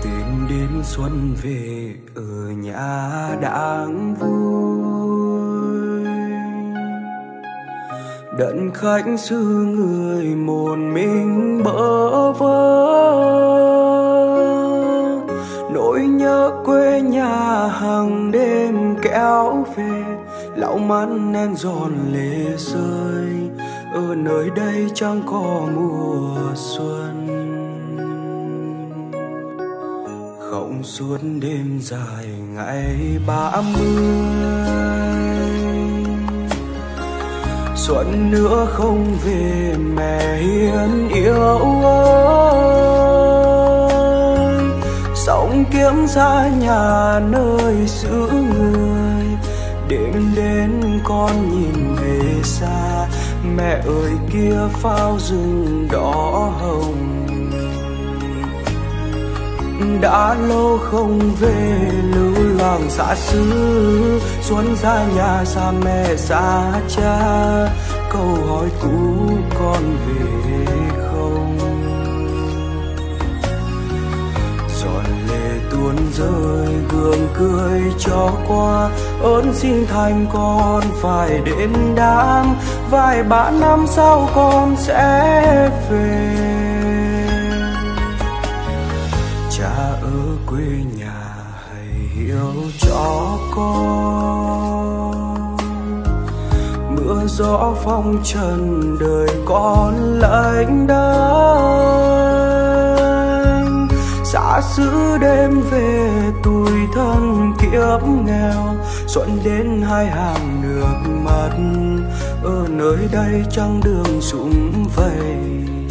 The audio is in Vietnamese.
tìm đến xuân về ở nhà đang vui. Đận khách xứ người một mình bỡ vơ, nỗi nhớ quê nhà hàng đêm kéo về. Lão mắt nén giòn lệ rơi, ở nơi đây chẳng có mùa xuân. Không suốt đêm dài ngày 30, xuân nữa không về mẹ hiền yêu ơi. Sống kiếm ra nhà nơi xứ người, đêm đến con nhìn về xa. Mẹ ơi kia pháo rừng đỏ hồng, đã lâu không về lưu làng xa xứ. Xuân ra nhà xa mẹ xa cha, câu hỏi cũ con về không. Giọt lệ tuôn rơi gương cười cho qua, ơn xin thành con phải đến đám. Vài ba năm sau con sẽ về. Cha ở quê nhà hãy hiểu cho con, mưa gió phong trần đời con lạnh đanh. Xa xứ đêm về tủi thân kiếp nghèo, xuân đến hai hàng nước mắt. Ở nơi đây trăng đường sum vầy,